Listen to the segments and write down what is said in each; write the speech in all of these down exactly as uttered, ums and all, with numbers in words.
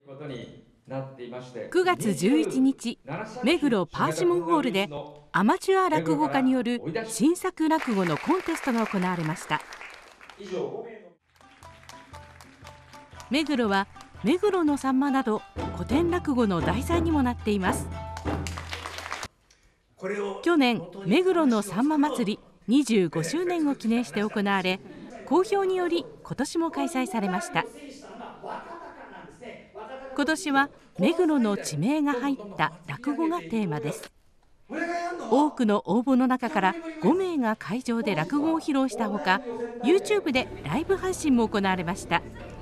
くがつじゅういちにち、目黒パーシモンホールでアマチュア落語家による新作落語のコンテストが行われました。目黒は目黒のさんまなど古典落語の題材にもなっています。去年、目黒のさんま祭りにじゅうごしゅうねんを記念して行われ、好評により今年も開催されました。今年は目黒の地名が入った落語がテーマです。多くの応募の中からごめいが会場で落語を披露したほか、 YouTube でライブ配信も行われました。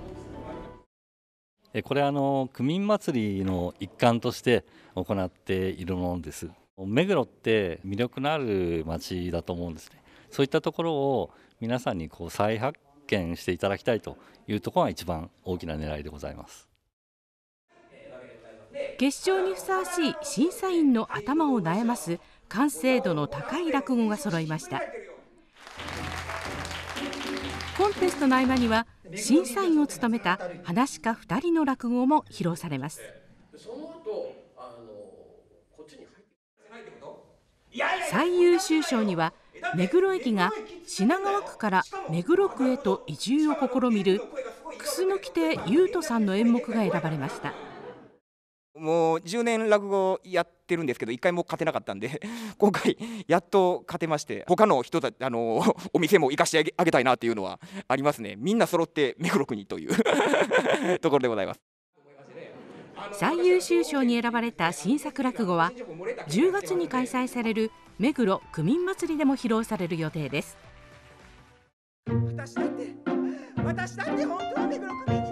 これはあの区民祭りの一環として行っているものです。目黒って魅力のある街だと思うんですね。そういったところを皆さんにこう再発見していただきたいというところが一番大きな狙いでございます。 決勝にふさわしい審査員の頭を悩ます完成度の高い落語が揃いました。コンテストの合間には審査員を務めた噺家ふたりの落語も披露されます。最優秀賞には目黒駅が品川区から目黒区へと移住を試みる楠木亭優斗さんの演目が選ばれました。 もうじゅうねん落語やってるんですけど、いっかいも勝てなかったんで、今回やっと勝てまして、他の人たちあのお店も行かしてあげたいなっていうのはありますね。みんな揃って目黒区にというところでございます。 最優秀賞に選ばれた新作落語はじゅうがつに開催される目黒区民祭りでも披露される予定です。 私だって私だって本当は目黒区民